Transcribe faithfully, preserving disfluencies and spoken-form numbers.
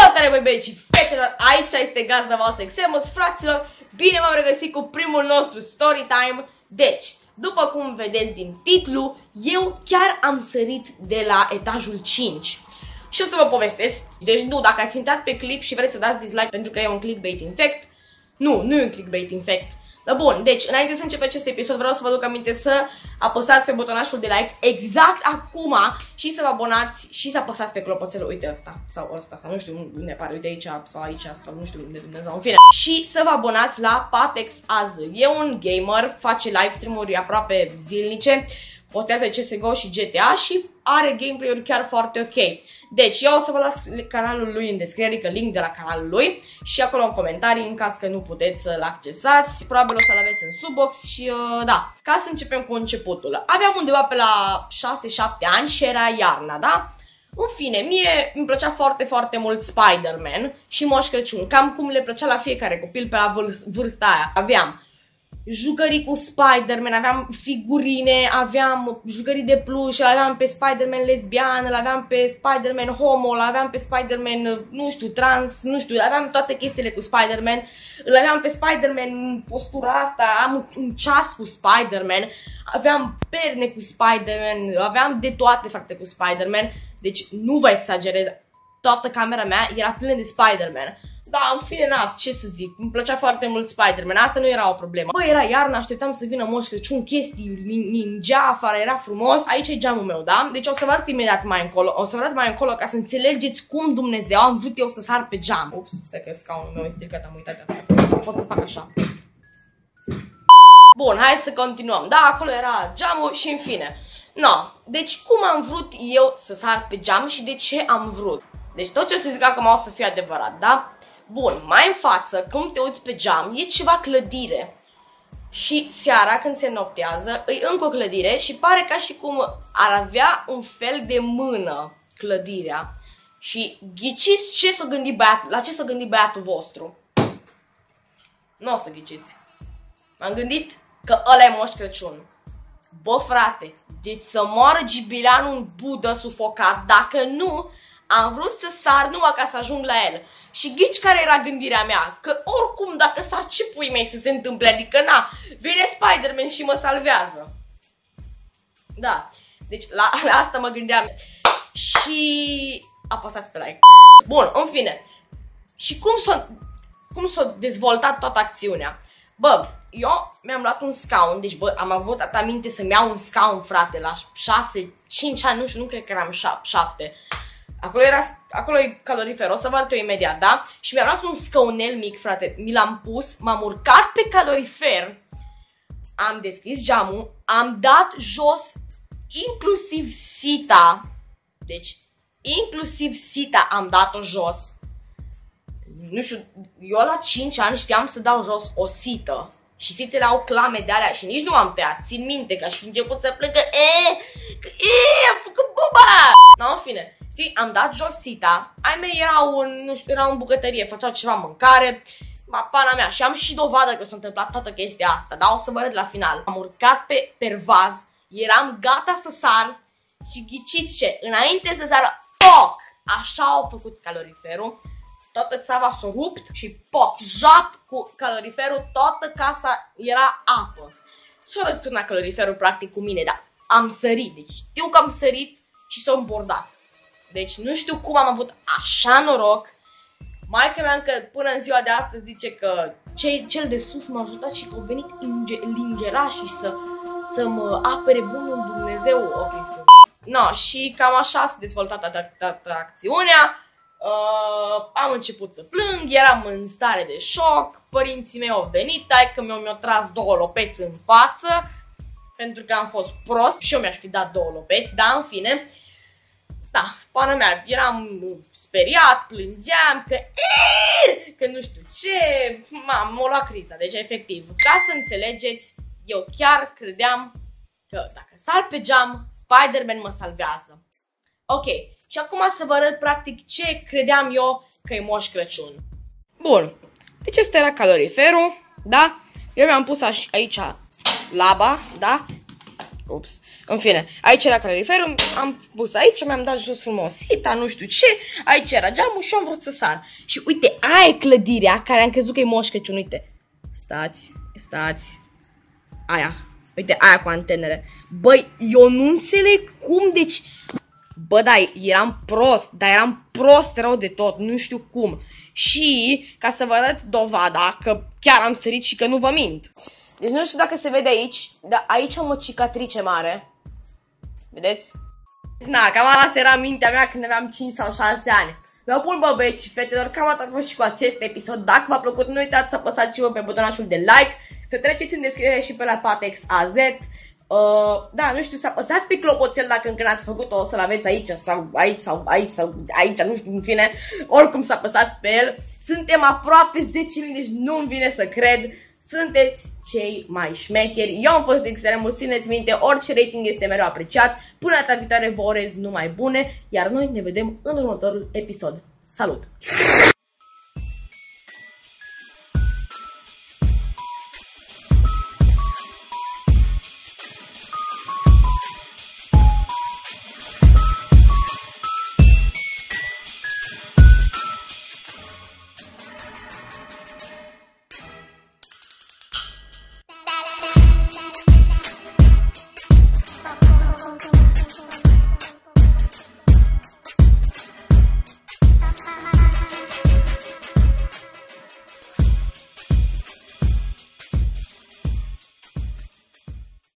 Salutare băi băi și fetelor, aici este gazda voastră Xemus, fraților, bine v-am regăsit cu primul nostru story time. Deci, după cum vedeți din titlu, eu chiar am sărit de la etajul cinci. Și o să vă povestesc, deci nu, dacă ați intrat pe clip și vreți să dați dislike pentru că e un clickbait infect, nu, nu e un clickbait infect. Dar bun, deci, înainte să încep acest episod, vreau să vă duc aminte să apăsați pe butonașul de like exact acum și să vă abonați și să apăsați pe clopoțelul, uite ăsta, sau ăsta, sau nu știu unde apare, uite aici, sau aici, sau nu știu unde Dumnezeu, în fine. Și să vă abonați la Patex A Z. E un gamer, face live stream-uri aproape zilnice, postează C S G O și G T A și are gameplay-uri chiar foarte ok. Deci, eu o să vă las canalul lui în descriere, adică link de la canalul lui și acolo în comentarii, în caz că nu puteți să-l accesați, probabil o să-l aveți în subbox și uh, da. Ca să începem cu începutul. Aveam undeva pe la șase șapte ani și era iarna, da? În fine, mie îmi plăcea foarte, foarte mult Spider-Man și Moș Crăciun, cam cum le plăcea la fiecare copil pe la vârsta aia. Aveam jucării cu Spider-Man, aveam figurine, aveam jucării de pluș, aveam pe Spider-Man lesbian, îl aveam pe Spider-Man homo, îl aveam pe Spider-Man, nu știu, trans, nu știu, aveam toate chestiile cu Spider-Man, îl aveam pe Spider-Man în postura asta, am un ceas cu Spider-Man, aveam perne cu Spider-Man, aveam de toate, frate, cu Spider-Man, deci nu vă exagerez, toată camera mea era plină de Spider-Man. Da, în fine, na, ce să zic, îmi plăcea foarte mult Spider-Man, asta nu era o problemă. Bă, era iarnă, așteptam să vină Moș Crăciun, chestii, ninja afară, era frumos. Aici e geamul meu, da? Deci o să vă arăt imediat mai încolo, o să vă arăt mai încolo ca să înțelegeți cum Dumnezeu am vrut eu să sar pe geam. Ups, stai că scaunul meu e stricat, am uitat de asta. Pot să fac așa. Bun, hai să continuăm. Da, acolo era geamul și în fine. No, deci cum am vrut eu să sar pe geam și de ce am vrut? Deci tot ce o să zic acum o să fie adevărat, da? Bun, mai în față, când te uiți pe geam, e ceva clădire. Și seara, când se noptează, îi încă o clădire și pare ca și cum ar avea un fel de mână clădirea. Și ghiciți ce s-a gândit băiatul, la ce s-a gândit băiatul vostru. Nu o să ghiciți. M-am gândit că ăla e Moș Crăciun. Bă, frate, deci să moară Gibileanul în budă sufocat, dacă nu... Am vrut să sar numai ca să ajung la el. Și ghici care era gândirea mea? Că oricum dacă sar, ce pui mei să se întâmple? Adică na, vine Spider-Man și mă salvează. Da, deci la, la asta mă gândeam. Și apăsați pe like. Bun, în fine. Și cum s-a cum s-a dezvoltat toată acțiunea? Bă, eu mi-am luat un scaun, deci bă, am avut atâta minte să-mi iau un scaun, frate, la șase cinci ani, nu știu, nu cred că eram șapte. Acolo era, acolo e calorifer, o să vă arăt eu imediat, da? Și mi-am luat un scaunel mic, frate, mi l-am pus, m-am urcat pe calorifer, am deschis geamul, am dat jos inclusiv sita, deci inclusiv sita am dat-o jos. Nu știu, eu la cinci ani știam să dau jos o sită și sitele au clame de alea și nici nu am tăiat, țin minte că aș fi început să plângă, e, că, e, am făcut buba! No, în fine. Am dat jos sita, ai mei erau în, nu știu, erau în bucătărie, făceau ceva mâncare, ma, pana mea, și am și dovadă că s-a întâmplat toată chestia asta, dar o să vă arăt la final. Am urcat pe pervaz, eram gata să sar și ghiciți ce, înainte să sară, poc, așa au făcut caloriferul, toată țava s-a rupt și poc, jap cu caloriferul, toată casa era apă. S-a răsturnat caloriferul practic cu mine, dar am sărit, deci știu că am sărit și s-a îmbordat. Deci nu știu cum am avut așa noroc. Maica mea încă până în ziua de astăzi zice că cei, cel de sus m-a ajutat și că au venit lingerașii să, să mă apere bunul Dumnezeu. Ok, scuze. No, și cam așa s-a dezvoltat toată acțiunea. Uh, am început să plâng, eram în stare de șoc. Părinții mei au venit, taică mi-au mi-au tras două lopeți în față pentru că am fost prost și eu mi-aș fi dat două lopeți, dar în fine. Da, pana mea, eram speriat, plângeam, că eee, că nu știu ce, m-a luat criza, deci efectiv, ca să înțelegeți, eu chiar credeam că dacă sar pe geam, Spider-Man mă salvează. Ok, și acum să vă arăt practic ce credeam eu că e Moș Crăciun. Bun, deci ăsta era caloriferul, da? Eu mi-am pus aici laba, da? Ups. În fine, aici era caloriferul, am pus aici, mi-am dat jos frumos hita, nu știu ce, aici era geamul și am vrut să sar. Și uite, aia e clădirea care am crezut că e Moș Crăciun, uite. Stați, stați. Aia, uite, aia cu antenele. Băi, eu nu înțeleg cum, deci... Bă, da, eram prost, dar eram prost rău de tot, nu știu cum. Și, ca să vă arăt dovada că chiar am sărit și că nu vă mint. Deci nu știu dacă se vede aici, dar aici am o cicatrice mare. Vedeți? Na, cam asta era mintea mea când aveam cinci sau șase ani. Vă pun, bă, băieți și fetelor, cam atât a fost și cu acest episod. Dacă v-a plăcut, nu uitați să apăsați și vă pe butonașul de like, să treceți în descriere și pe la Patex A Z. Uh, da, nu știu, să apăsați pe clopoțel dacă încă n-ați făcut-o, o să-l aveți aici sau aici sau aici sau aici, nu știu, în fine, oricum să apăsați pe el. Suntem aproape zece mii, deci nu-mi vine să cred. Sunteți cei mai șmecheri. Eu am fost de X R M, țineți minte, orice rating este mereu apreciat. Până data viitoare vă urez numai bune, iar noi ne vedem în următorul episod. Salut!